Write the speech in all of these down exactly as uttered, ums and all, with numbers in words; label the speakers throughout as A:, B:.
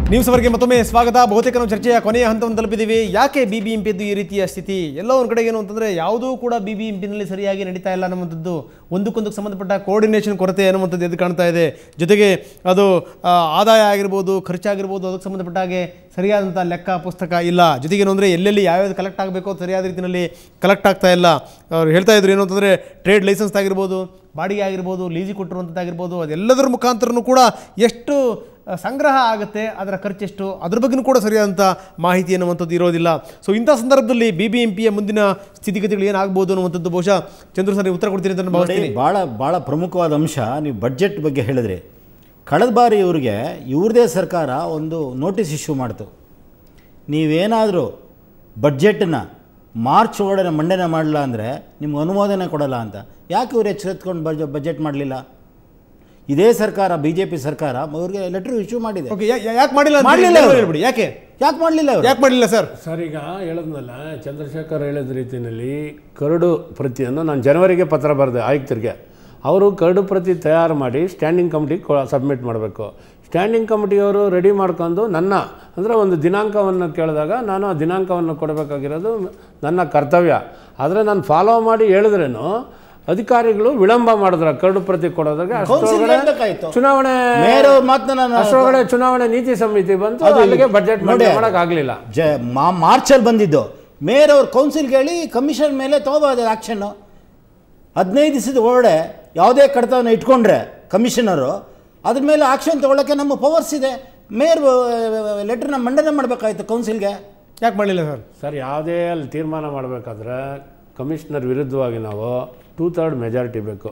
A: News ಅವರಿಗೆ ಮತ್ತೊಮ್ಮೆ ಸ್ವಾಗತ. ಬಹುತೇಕ ನಾವು ಚರ್ಚೆಯ ಕೊನೆಯ ಹಂತವನ್ನು ತಲುಪಿದ್ದೀವಿ. ಯಾಕೆ ಬಿ ಬಿ ಎಂ ಪಿದ್ದು ಈ ರೀತಿಯ ಸ್ಥಿತಿ? ಎಲ್ಲೋ ಒಂದು ಕಡೆ ಏನು ಅಂತಂದರೆ ಯಾವುದೂ ಕೂಡ ಬಿ ಬಿ ಎಂ ಪಿನಲ್ಲಿ ಸರಿಯಾಗಿ ನಡೀತಾ ಇಲ್ಲ ಅನ್ನುವಂಥದ್ದು, ಒಂದಕ್ಕೊಂದಕ್ಕೆ ಸಂಬಂಧಪಟ್ಟ ಕೋಆರ್ಡಿನೇಷನ್ ಕೊರತೆ ಅನ್ನುವಂಥದ್ದು ಎದ್ದು ಕಾಣ್ತಾ ಇದೆ. ಜೊತೆಗೆ ಅದು ಆದಾಯ ಆಗಿರ್ಬೋದು, ಖರ್ಚಾಗಿರ್ಬೋದು, ಅದಕ್ಕೆ ಸಂಬಂಧಪಟ್ಟ ಹಾಗೆ ಸರಿಯಾದಂಥ ಲೆಕ್ಕ ಪುಸ್ತಕ ಇಲ್ಲ. ಜೊತೆಗೆ ಏನು ಅಂದರೆ ಎಲ್ಲೆಲ್ಲಿ ಯಾವ್ಯಾವುದು ಕಲೆಕ್ಟ್ ಆಗಬೇಕೋ ಸರಿಯಾದ ರೀತಿಯಲ್ಲಿ ಕಲೆಕ್ಟ್ ಆಗ್ತಾ ಇಲ್ಲ. ಅವ್ರು ಹೇಳ್ತಾ ಇದ್ರು ಏನು ಅಂತಂದರೆ ಟ್ರೇಡ್ ಲೈಸೆನ್ಸ್ ಆಗಿರ್ಬೋದು, ಬಾಡಿಗೆ ಆಗಿರ್ಬೋದು, ಲೀಸಿ ಕೊಟ್ಟಿರುವಂಥದ್ದಾಗಿರ್ಬೋದು, ಅದೆಲ್ಲದರ ಮುಖಾಂತರನೂ ಕೂಡ ಎಷ್ಟು ಸಂಗ್ರಹ ಆಗುತ್ತೆ, ಅದರ ಖರ್ಚೆಷ್ಟು, ಅದ್ರ ಬಗ್ಗೆಯೂ ಕೂಡ ಸರಿಯಾದಂಥ ಮಾಹಿತಿ ಅನ್ನುವಂಥದ್ದು ಇರೋದಿಲ್ಲ. ಸೊ ಇಂಥ ಸಂದರ್ಭದಲ್ಲಿ ಬಿ ಬಿ ಎಂ ಪಿಯ ಮುಂದಿನ ಸ್ಥಿತಿಗತಿಗಳು ಏನಾಗ್ಬೋದು ಅನ್ನುವಂಥದ್ದು ಬಹುಶಃ ಚಂದ್ರು ಸರ್ ನೀವು ಉತ್ತರ ಕೊಡ್ತೀರಿ ಅಂತ ನಾನು ಭಾವಿಸ್ತೀನಿ.
B: ಭಾಳ ಭಾಳ ಪ್ರಮುಖವಾದ ಅಂಶ ನೀವು ಬಡ್ಜೆಟ್ ಬಗ್ಗೆ ಹೇಳಿದ್ರಿ. ಕಳೆದ ಬಾರಿ ಇವ್ರಿಗೆ ಇವ್ರದೇ ಸರ್ಕಾರ ಒಂದು ನೋಟಿಸ್ ಇಶ್ಯೂ ಮಾಡ್ತು, ನೀವೇನಾದರೂ ಬಡ್ಜೆಟನ್ನು ಮಾರ್ಚ್ ಒಳಗಡೆ ಮಂಡನೆ ಮಾಡಲ್ಲ ಅಂದರೆ ನಿಮ್ಗೆ ಅನುಮೋದನೆ ಕೊಡಲ್ಲ ಅಂತ. ಯಾಕೆ ಇವ್ರು ಎಚ್ಚೆತ್ಕೊಂಡು ಬಜ ಬಜೆಟ್ ಮಾಡಲಿಲ್ಲ? ಇದೇ ಸರ್ಕಾರ, ಬಿ ಜೆ ಪಿ ಸರ್ಕಾರ ಅವ್ರಿಗೆ ಲೆಟ್ರ್ ಇಶ್ಯೂ ಮಾಡಿದೆ.
A: ಯಾಕೆ ಮಾಡಿಲ್ಲ?
B: ಮಾಡಲಿಲ್ಲ.
A: ಯಾಕೆ
B: ಯಾಕೆ ಮಾಡಲಿಲ್ಲ?
A: ಯಾಕೆ ಮಾಡಲಿಲ್ಲ ಸರ್?
C: ಸರ್ ಈಗ ಹೇಳೋದ್ನಲ್ಲ, ಚಂದ್ರಶೇಖರ್ ಹೇಳಿದ ರೀತಿಯಲ್ಲಿ ಕರಡು ಪ್ರತಿಯನ್ನು ನಾನು ಜನವರಿಗೆ ಪತ್ರ ಬರೆದೆ ಆಯುಕ್ತರಿಗೆ. ಅವರು ಕರಡು ಪ್ರತಿ ತಯಾರು ಮಾಡಿ ಸ್ಟ್ಯಾಂಡಿಂಗ್ ಕಮಿಟಿಗೆ ಸಬ್ಮಿಟ್ ಮಾಡಬೇಕು. ಸ್ಟ್ಯಾಂಡಿಂಗ್ ಕಮಿಟಿಯವರು ರೆಡಿ ಮಾಡ್ಕೊಂಡು ನನ್ನ ಅಂದರೆ ಒಂದು ದಿನಾಂಕವನ್ನು ಕೇಳಿದಾಗ ನಾನು ಆ ದಿನಾಂಕವನ್ನು ಕೊಡಬೇಕಾಗಿರೋದು ನನ್ನ ಕರ್ತವ್ಯ. ಆದರೆ ನಾನು ಫಾಲೋ ಮಾಡಿ ಹೇಳಿದ್ರೇನು ಅಧಿಕಾರಿಗಳು ವಿಳಂಬ ಮಾಡಿದ್ರ ಕರಡು ಪ್ರತಿ ಕೊಡೋದಾಗ ಚುನಾವಣೆ ಅಷ್ಟರೊಳಗಡೆ ಚುನಾವಣೆ ನೀತಿ ಸಮಿತಿ ಬಂತು, ಅಲ್ಲಿಗೆ ಬಜೆಟ್ ಮಾಡೋಕ್ಕಾಗಲಿಲ್ಲ.
B: ಜ ಮಾರ್ಚಲ್ಲಿ ಬಂದಿದ್ದು ಮೇಯರ್ ಅವ್ರ ಕೌನ್ಸಿಲ್ಗೆ ಹೇಳಿ ಕಮಿಷನ್ ಮೇಲೆ ತಗೋಬೋದು ಆ್ಯಕ್ಷನ್ನು. ಹದಿನೈದು ದಿವಸದ ಒಳಗಡೆ ಯಾವುದೇ ಕಡತವನ್ನು ಇಟ್ಕೊಂಡ್ರೆ ಕಮಿಷನರು ಅದ್ರ ಮೇಲೆ ಆಕ್ಷನ್ ತೊಗೊಳ್ಳೋಕ್ಕೆ ನಮ್ಮ ಪವರ್ಸ್ ಇದೆ. ಮೇಯರ್ ಲೆಟ್ರನ್ನ ಮಂಡನೆ ಮಾಡಬೇಕಾಯ್ತು ಕೌನ್ಸಿಲ್ಗೆ.
A: ಯಾಕೆ ಮಾಡಲಿಲ್ಲ ಸರ್?
C: ಸರ್ ಯಾವುದೇ ಅಲ್ಲಿ ತೀರ್ಮಾನ ಮಾಡಬೇಕಾದ್ರೆ ಕಮಿಷನರ್ ವಿರುದ್ಧವಾಗಿ ನಾವು ಟೂ ಥರ್ಡ್ ಮೆಜಾರಿಟಿ ಬೇಕು.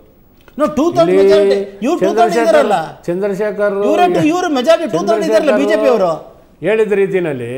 C: ಚಂದ್ರಶೇಖರ್
B: ಬಿಜೆಪಿ ಅವರು
C: ಹೇಳಿದ ರೀತಿಯಲ್ಲಿ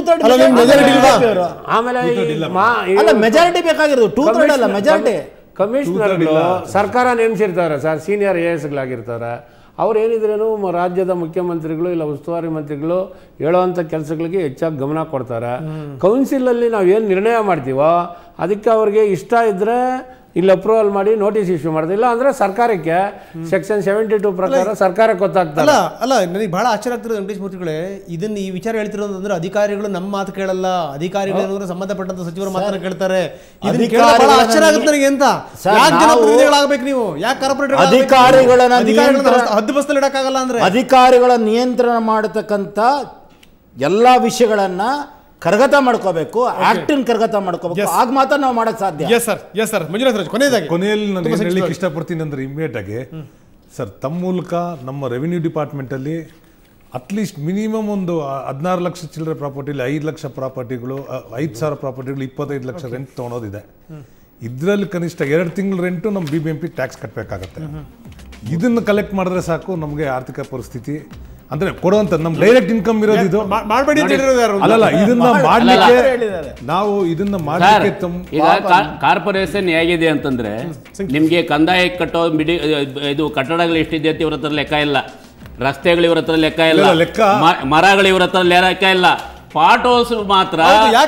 B: ಆಮೇಲೆ ಮೆಜಾರಿಟಿ ಬೇಕಾಗಿರೋದು ಟೂ ಥರ್ಡ್ ಅಲ್ಲ, ಮೆಜಾರಿಟಿ.
C: ಕಮಿಷನರ್ಗಳು ಸರ್ಕಾರ ನೇಮಿಸಿರ್ತಾರೆ ಸರ್, ಸೀನಿಯರ್ ಎ ಎಸ್ಗಳಾಗಿರ್ತಾರೆ. ಅವ್ರು ಏನಿದ್ರೇನು ರಾಜ್ಯದ ಮುಖ್ಯಮಂತ್ರಿಗಳು ಇಲ್ಲ ಉಸ್ತುವಾರಿ ಮಂತ್ರಿಗಳು ಹೇಳೋವಂಥ ಕೆಲಸಗಳಿಗೆ ಹೆಚ್ಚಾಗಿ ಗಮನ ಕೊಡ್ತಾರೆ. ಕೌನ್ಸಿಲಲ್ಲಿ ನಾವು ಏನು ನಿರ್ಣಯ ಮಾಡ್ತೀವೋ ಅದಕ್ಕೆ ಅವ್ರಿಗೆ ಇಷ್ಟ ಇದ್ದರೆ ಇಲ್ಲಿ ಅಪ್ರೂವಲ್ ಮಾಡಿ ನೋಟಿಸ್ ಇಶ್ಯೂ ಮಾಡೋದು, ಇಲ್ಲ ಅಂದರೆ ಸರ್ಕಾರಕ್ಕೆ ಸೆಕ್ಷನ್ ಸೆವೆಂಟಿ ಟು ಪ್ರಕಾರ ಸರ್ಕಾರಕ್ಕೆ ಗೊತ್ತಾಗ್ತಲ್ಲ.
A: ಅಲ್ಲ, ನನಗೆ ಭಾಳ ಆಶ್ಚರ್ಯ ಆಗ್ತಿರೋದು ವೆಂಕಟೇಶ್ ಮೂರ್ತಿಗಳೇ, ಇದನ್ನು ಈ ವಿಚಾರ ಹೇಳ್ತಿರೋದು ಅಂದ್ರೆ ಅಧಿಕಾರಿಗಳು ನಮ್ಮ ಮಾತು ಕೇಳಲ್ಲ, ಅಧಿಕಾರಿಗಳು ಏನಂದ್ರೆ ಸಂಬಂಧಪಟ್ಟಂತ ಸಚಿವರ ಮಾತನ್ನ ಕೇಳ್ತಾರೆ. ಆಶ್ಚರ್ಯ ಆಗುತ್ತೆ ನನಗೆ. ಅಂತ ಯಾಕೆ ಜನಪ್ರತಿನಿಧಿಗಳಾಗಬೇಕು ನೀವು? ಯಾಕೆ ಕಾರ್ಪೊರೇಟ್
B: ಅಧಿಕಾರಿಗಳನ್ನ
A: ಹದ್ದು ಬಸ್ತಲ್ಲಿ ಇಡಕ್ಕಾಗಲ್ಲ ಅಂದ್ರೆ?
B: ಅಧಿಕಾರಿಗಳ ನಿಯಂತ್ರಣ ಮಾಡತಕ್ಕಂಥ ಎಲ್ಲ ವಿಷಯಗಳನ್ನ ಕರಗತ ಮಾಡ್ಕೋಬೇಕು, ಆಕ್ಟಿನ್ ಕರಗತ ಮಾಡ್ಕೋಬೇಕು, ಆಗ ಮಾತ್ರ ನಾವು ಮಾಡಕ್ ಸಾಧ್ಯ.
A: Yes sir, yes sir. Manjunath ಕೊನೆಯದಾಗಿ
D: ಕೊನೆಯಲ್ಲಿ ನಾನು ಹೇಳಲಿಕ್ಕೆ ಇಷ್ಟಪಡ್ತೀನಿ ಅಂದ್ರೆ ಇಮಿಡಿಯೇಟ್ ಆಗಿ ಸರ್, ತಮ್ಮ ಮೂಲಕ ನಮ್ಮ ರೆವಿನ್ಯೂ ಡಿಪಾರ್ಟ್ಮೆಂಟಲ್ಲಿ ಅಟ್ಲೀಸ್ಟ್ ಮಿನಿಮಮ್ ಒಂದು ಹದಿನಾರು ಲಕ್ಷ ಚಿಲ್ಲರೆ ಪ್ರಾಪರ್ಟಿಲಿ ಐದು ಲಕ್ಷ ಪ್ರಾಪರ್ಟಿಗಳು, ಐದು ಸಾವಿರ ಪ್ರಾಪರ್ಟಿಗಳು, ಇಪ್ಪತ್ತೈದು ಲಕ್ಷ ರೆಂಟ್ ತೊಗೊಳೋದಿದೆ. ಇದರಲ್ಲಿ ಕನಿಷ್ಠ ಎರಡು ತಿಂಗಳು ರೆಂಟು ನಮ್ಮ B B M P tax ಕಟ್ಟಬೇಕಾಗತ್ತೆ. ಇದನ್ನು ಕಲೆಕ್ಟ್ ಮಾಡಿದ್ರೆ ಸಾಕು ನಮಗೆ ಆರ್ಥಿಕ ಪರಿಸ್ಥಿತಿ ಅಂದ್ರೆ ಕೊಡುವಂತ ನಮ್ಮ ಡೈರೆಕ್ಟ್ ಇನ್ಕಮ್ ಇರೋದು ಇದು ಮಾಡಬೇಡಿ ಅಲ್ಲಲ್ಲ. ಇದನ್ನ ಮಾಡ್ಲಿಕ್ಕೆ ನಾವು ಇದನ್ನ ಮಾಡ್ಲಿಕ್ಕೆ
E: ಈಗ ಕಾರ್ಪೊರೇಷನ್ ಹೇಗಿದೆ ಅಂತಂದ್ರೆ ನಿಮ್ಗೆ ಕಂದಾಯ ಕಟ್ಟೋ ಬಿಡಿ ಇದು ಕಟ್ಟಡಗಳು ಎಷ್ಟಿದೆ ಅಂತ ಇವ್ರ ಹತ್ರ ಲೆಕ್ಕ ಇಲ್ಲ, ರಸ್ತೆಗಳು ಇವ್ರ ಹತ್ರ ಲೆಕ್ಕ ಇಲ್ಲ, ಮರಗಳು ಇವ್ರ ಹತ್ರ ಲೆಕ್ಕ ಇಲ್ಲ. ಪಾಟೋಸ್ ಮಾತ್ರ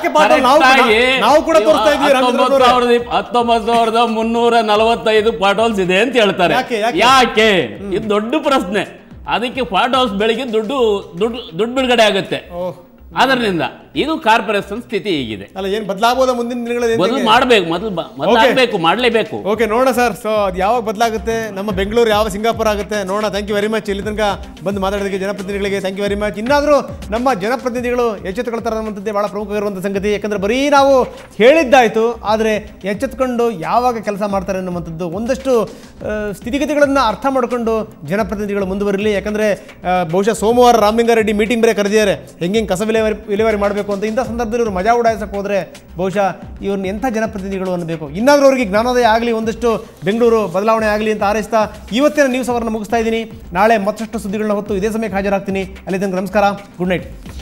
E: ಹತ್ತೊಂಬತ್ತು ಸಾವಿರದ ಮುನ್ನೂರ ನಲವತ್ತೈದು ಪಾಟೋಲ್ಸ್ ಇದೆ ಅಂತ ಹೇಳ್ತಾರೆ. ಯಾಕೆ? ಇದು ದೊಡ್ಡ ಪ್ರಶ್ನೆ. ಅದಕ್ಕೆ ಫಾರ್ಟ್ ಹೌಸ್ ಬೆಳಿಗ್ಗೆ ದುಡ್ಡು ದುಡ್ಡು ದುಡ್ಡು ಬಿಡುಗಡೆ ಆಗುತ್ತೆ. ಅದರಿಂದ ಇದು ಕಾರ್ಪೊರೇಷನ್ ಸ್ಥಿತಿ ಹೀಗಿದೆ.
A: ಅಲ್ಲ, ಏನು ಬದಲಾಗಬಹುದಾ ಮುಂದಿನ ದಿನಗಳಲ್ಲಿ?
E: ಮೊದಲು ಮಾಡಬೇಕು, ಮೊದಲು ಬದಲಾಗಬೇಕು, ಮಾಡಲೇಬೇಕು.
A: ಓಕೆ, ನೋಡೋಣ ಸರ್. ಸೊ ಅದು ಯಾವಾಗ ಬದಲಾಗುತ್ತೆ, ನಮ್ಮ ಬೆಂಗಳೂರು ಯಾವ ಸಿಂಗಾಪುರ ಆಗುತ್ತೆ ನೋಡೋಣ. Thank you very much. ಇಲ್ಲಿ ತನಕ ಬಂದು ಮಾತಾಡೋದಕ್ಕೆ ಜನಪ್ರತಿನಿಧಿಗಳಿಗೆ ಥ್ಯಾಂಕ್ ಯು ವೆರಿ ಮಚ್. ಇನ್ನಾದರೂ ನಮ್ಮ ಜನಪ್ರತಿನಿಧಿಗಳು ಎಚ್ಚೆತ್ತುಕೊಳ್ತಾರೆ ಅನ್ನುವಂಥದ್ದೇ ಭಾಳ ಪ್ರಮುಖವಾಗಿರುವಂಥ ಸಂಗತಿ. ಯಾಕಂದರೆ ಬರೀ ನಾವು ಹೇಳಿದ್ದಾಯಿತು, ಆದರೆ ಎಚ್ಚೆತ್ಕೊಂಡು ಯಾವಾಗ ಕೆಲಸ ಮಾಡ್ತಾರೆ ಅನ್ನುವಂಥದ್ದು ಒಂದಷ್ಟು ಸ್ಥಿತಿಗತಿಗಳನ್ನು ಅರ್ಥ ಮಾಡಿಕೊಂಡು ಜನಪ್ರತಿನಿಧಿಗಳು ಮುಂದುವರಿಲಿ. ಯಾಕಂದರೆ ಬಹುಶಃ ಸೋಮವಾರ ರಾಮಲಿಂಗಾರೆಡ್ಡಿ ಮೀಟಿಂಗ್ ಬೇರೆ ಕರೆದಿದ್ದಾರೆ, ಹೆಂಗೆ ಕಸ ವಿಲೇವಾರಿ ವಿಲೇವಾರಿ ಮಾಡಬೇಕು ಅಂತ. ಇಂಥ ಸಂದರ್ಭದಲ್ಲಿ ಇವರು ಮಜಾ ಉಡಾಯಿಸಕ್ಕೆ ಹೋದರೆ ಬಹುಶಃ ಇವ್ರನ್ನ ಎಂಥ ಜನಪ್ರತಿನಿಧಿಗಳು ಅನ್ನಬೇಕು. ಇನ್ನಾದರೂ ಅವರಿಗೆ ಜ್ಞಾನೋದಯ ಆಗಲಿ, ಒಂದಷ್ಟು ಬೆಂಗಳೂರು ಬದಲಾವಣೆ ಆಗಲಿ ಅಂತ ಹಾರೈಸ್ತಾ ಇವತ್ತಿನ ನ್ಯೂಸ್ ಅವರನ್ನು ಮುಗಿಸ್ತಾ ಇದ್ದೀನಿ. ನಾಳೆ ಮತ್ತಷ್ಟು ಸುದ್ದಿಗಳನ್ನ ಹೊತ್ತು ಇದೇ ಸಮಯಕ್ಕೆ ಹಾಜರಾಗ್ತೀನಿ. ಅಲ್ಲಿ ತನಕ ನಮಸ್ಕಾರ, ಗುಡ್ ನೈಟ್.